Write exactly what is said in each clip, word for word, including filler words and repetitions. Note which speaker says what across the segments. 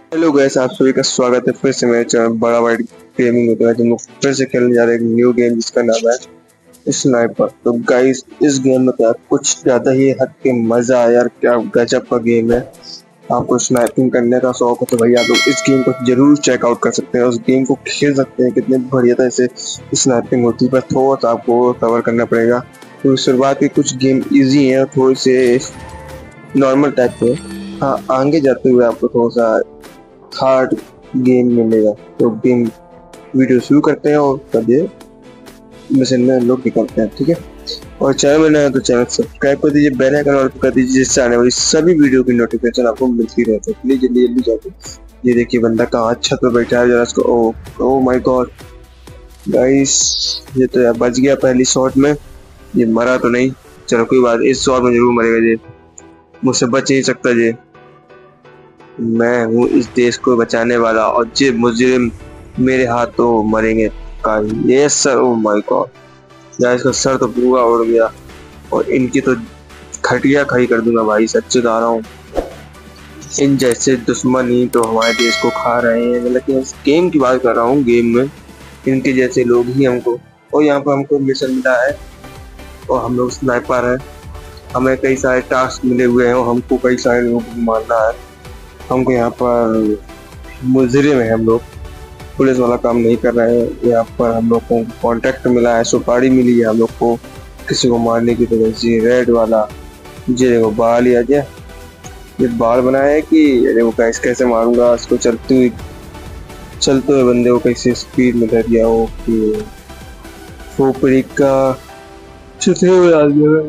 Speaker 1: Hello guys, आप सभी का स्वागत है फिर से मेरे चैनल बड़ा वाइड गेमिंग होता है। हम लोग फिर से खेलने जा रहे हैं एक न्यू गेम जिसका नाम है स्नाइपर। तो गाइस, इस गेम में क्या कुछ ज्यादा ही हद के मजा आया यार, क्या गजब का गेम है। आपको स्नाइपिंग करने का शौक हो तो भाई आप लोग इस गेम को जरूर चेकआउट कर सकते हैं, उस गेम को खेल सकते हैं। कितने बढ़िया तरह से स्नाइपिंग होती है, पर थोड़ा सा आपको कवर करना पड़ेगा। तो शुरुआत के कुछ गेम इजी हैं, थोड़े से नॉर्मल टाइप के। हाँ, आगे जाते हुए आपको थोड़ा सा हार्ड गेम मिलेगा। तो गेम वीडियो शुरू करते हैं और कभी मिशन में लोग निकलते हैं, ठीक है। और चैनल में नया तो चैनल सब्सक्राइब कर दीजिए, बेल आइकन ऑन कर दीजिए, जिससे आने वाली सभी वीडियो की नोटिफिकेशन आपको मिलती रहती है। प्लीज जल्दी जल्दी जाके ये देखिए बंदा कहाँ छत पर बैठा है, जरा इसको। Oh oh my God guys, ये तो यार बच गया पहली शॉट में। ये मरा तो नहीं, चलो कोई बात, इस शॉट में जरूर मरेगा ये, मुझसे बच नहीं सकता ये। मैं हूँ इस देश को बचाने वाला और ये मुजरिम मेरे हाथों मरेंगे। ये सर, ओ माय गॉड यार, इसका सर तो पूरा उड़ गया और इनकी तो खटिया खड़ी कर दूंगा भाई, सच्ची बता रहा हूँ। इन जैसे दुश्मन ही तो हमारे देश को खा रहे हैं, मतलब कि इस गेम की बात कर रहा हूँ। गेम में इनके जैसे लोग ही हमको, और यहाँ पर हमको मिशन मिला है और हम लोग स्नाइपर है। हमें कई सारे टास्क मिले हुए हैं और हमको कई सारे लोगों को मारना है। हमको यहाँ पर मुजरिम है, हम लोग पुलिस वाला काम नहीं कर रहे हैं। यहाँ पर हम लोग को कॉन्ट्रैक्ट मिला है, सुपारी मिली है हम लोग को किसी को मारने की। तो जी रेड वाला जी देखो बाल लिया जाए, ये बाल बनाया है कि देखो गाइस कैसे मारूंगा इसको, चलते हुए चलते हुए बंदे को कैसे स्पीड में कर दिया हो कि खोपड़ी का छुते हुए आ गया।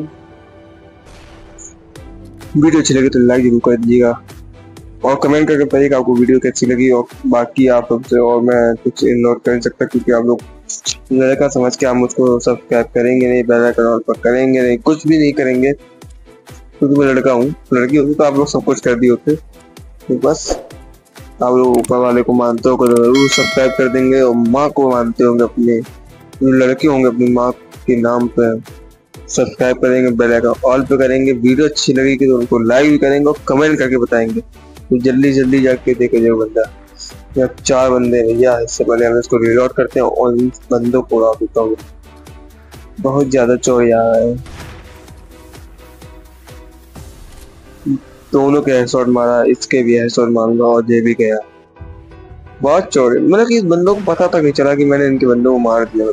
Speaker 1: वीडियो अच्छी लगी तो लाइक जरूर कर दीजिएगा और कमेंट करके बताइएगा आपको वीडियो कैसी लगी। और बाकी आप सबसे और मैं कुछ नोट कर नहीं सकता, क्योंकि आप लोग लड़का समझ के आप मुझको सब्सक्राइब करेंगे नहीं, बेल आइकन पर करेंगे नहीं, कुछ भी नहीं करेंगे, क्योंकि मैं लड़का हूँ। लड़की होती तो आप लोग सब कुछ कर दिए होते। तो बस आप लोग ऊपर वाले को मानते हो तो जरूर सब्सक्राइब कर देंगे, और माँ को मानते होंगे, अपने लड़के होंगे अपनी माँ के नाम पे सब्सक्राइब करेंगे, बेल आइकन ऑल पे करेंगे। वीडियो अच्छी लगेगी तो उनको लाइक भी करेंगे और कमेंट करके बताएंगे। तो जल्दी जल्दी जाके देखे जो बंदा, या चार बंदे भैया, इससे पहले हम इसको रिलोड करते हैं और इन बंदों को उड़ा देता हूँ। बहुत ज्यादा चोर यहाँ है, दोनों के हेडशॉट मारा, इसके भी हेडशॉट मारूंगा और ये भी गया। बहुत चोर, मतलब कि इस बंदों को पता तक नहीं चला कि मैंने इनके बंदों को मार दिया।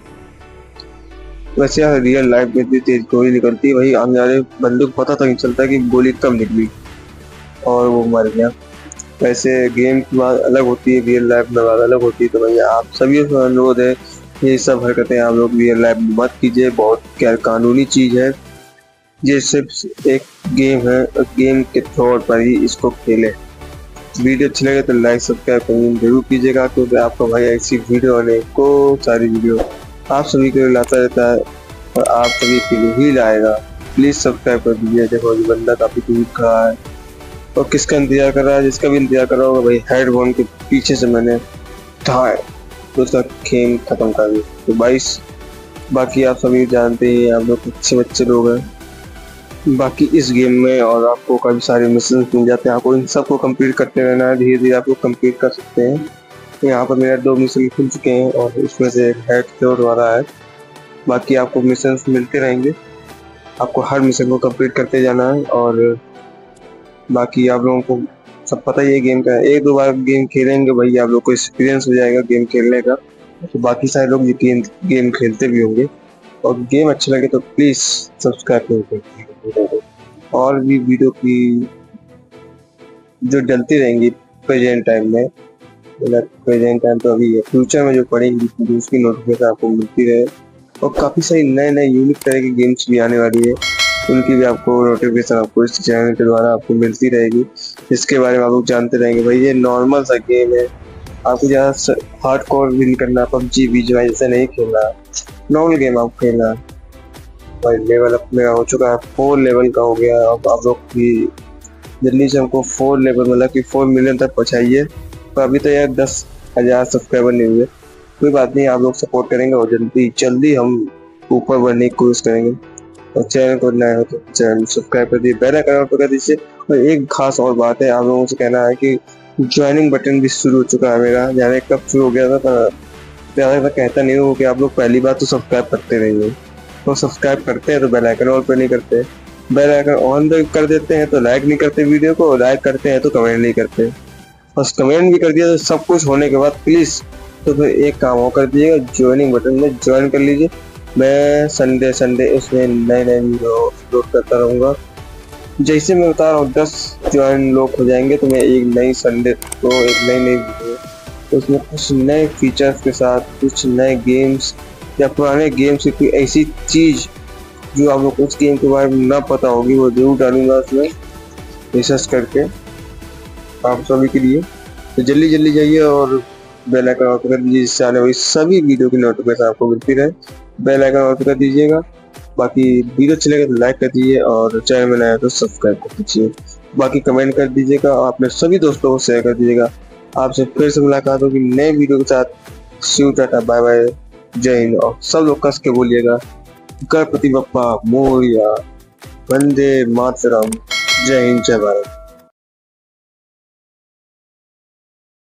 Speaker 1: वैसे यार रियल लाइफ में इतनी तेज गोली निकलती है, वही आने वाले बंदे को पता तक नहीं चलता कि गोली कब निकली और वो मर गया। वैसे गेम की बात अलग होती है, रियल लाइफ में बात अलग होती है। तो भैया आप सभी को अनुरोध है, ये सब हरकतें आप लोग रियल लाइफ में मत कीजिए, बहुत गैर कानूनी चीज है। ये सिर्फ एक गेम है, गेम के तौर पर ही इसको खेले। वीडियो अच्छी लगे तो लाइक सब्सक्राइब जरूर कीजिएगा, क्योंकि आपका भाई ऐसी वीडियो अनेकों सारी वीडियो आप सभी के लिए लाता रहता है और आप सभी के लिए ही लाएगा। प्लीज सब्सक्राइब कर दीजिए। देखो ये बंदा काफी दूर खड़ा है और किसका इंतजार कर रहा है, जिसका भी इंतजार कर रहा होगा भाई, हेडफोन के पीछे से मैंने था तो उसका खेल खत्म कर दिया। तो बाईस बाकी आप सभी जानते हैं, आप लोग अच्छे बच्चे लोग हैं। बाकी इस गेम में और आपको काफी सारे मिशन मिल जाते हैं, आपको इन सबको कंप्लीट करते रहना है, धीरे धीरे आपको कंप्लीट कर सकते हैं। यहाँ पर मेरा दो मिशन खुल चुके हैं और उसमें से एक हेड शॉट वाला है। बाकी आपको मिशन मिलते रहेंगे, आपको हर मिशन को कंप्लीट करते जाना है। और बाकी आप लोगों को सब पता ही है गेम का, एक दो बार गेम खेलेंगे भाई आप लोग को एक्सपीरियंस हो जाएगा गेम खेलने का। तो बाकी सारे लोग ये गेम गेम खेलते भी होंगे। और गेम अच्छा लगे तो प्लीज सब्सक्राइब करें और भी वीडियो की जो डलती रहेंगी प्रेजेंट टाइम में, मतलब प्रेजेंट टाइम तो अभी है, फ्यूचर में जो पड़ेंगी तो उसकी नोटिफिकेशन आपको मिलती रहे। और काफ़ी सारी नए नए यूनिक तरह की गेम्स भी आने वाली है, उनकी भी आपको नोटिफिकेशन आपको इस चैनल के द्वारा आपको मिलती रहेगी, जिसके बारे में आप लोग जानते रहेंगे। भाई ये नॉर्मल सा गेम है, आपको ज़्यादा हार्ड कोर विन करना, पबजी बीजीएमआई जैसे नहीं खेलना, नॉर्मल गेम आप खेलना। भाई लेवल अप मेरा हो चुका है, फोर लेवल का हो गया। अब आप लोग भी जल्दी से हमको फोर लेवल मतलब कि फोर मिलियन तक पहुँचाइए। तो अभी तो यार दस हज़ार सब्सक्राइबर नहीं हुए, कोई बात नहीं, आप लोग सपोर्ट करेंगे और जल्दी जल्दी हम ऊपर बढ़ने की कोशिश करेंगे। और चैनल को नया हो तो चैनल सब्सक्राइब कर दीजिए, बेल आइकन पर कर दीजिए। और एक खास और बात है, आप लोगों से कहना है कि ज्वाइनिंग बटन भी शुरू हो चुका है मेरा। जाने कब शुरू हो गया था, ज़्यादा कहता नहीं हूँ कि आप लोग पहली बार तो सब्सक्राइब करते नहीं हो, तो सब्सक्राइब करते हैं तो बेल आइकन ऑल पर नहीं करते, बेल आइकन ऑन कर देते हैं तो लाइक नहीं करते वीडियो को, लाइक करते हैं तो कमेंट नहीं करते। बस कमेंट भी कर दिया तो सब कुछ होने के बाद प्लीज़ तो फिर एक काम और कर दीजिएगा, ज्वाइनिंग बटन में ज्वाइन कर लीजिए। मैं संडे संडे उसमें नए नए वीडियो अपलोड करता रहूँगा। जैसे मैं बता रहा हूँ दस ज्वाइन लोग हो जाएंगे तो मैं एक नई संडे को एक नई नई वीडियो तो उसमें कुछ नए फीचर्स के साथ, कुछ नए गेम्स या पुराने गेम्स की कोई ऐसी चीज़ जो आप लोग उस गेम के बारे में ना पता होगी वो जरूर डालूंगा उसमें रिसर्च करके आप सभी के लिए। तो जल्दी जल्दी जाइए और बेल आइकन ऑन कर दीजिए, जिससे आने वाली सभी वीडियो की नोटिफिकेशन आपको मिलती रहे। बेल आइकन ऑन कर दीजिएगा। बाकी वीडियो अच्छी लगे तो लाइक कर दीजिए और चैनल में नया तो सब्सक्राइब कर दीजिए। बाकी कमेंट कर दीजिएगा और अपने सभी दोस्तों को शेयर कर दीजिएगा। आपसे फिर से मुलाकात होगी नए वीडियो के साथ। शिव टाटा बाय बाय, जय हिंद। और सब लोग कस के बोलिएगा गणपति बप्पा मोरया, वंदे मातरम, जय हिंद जय भारत।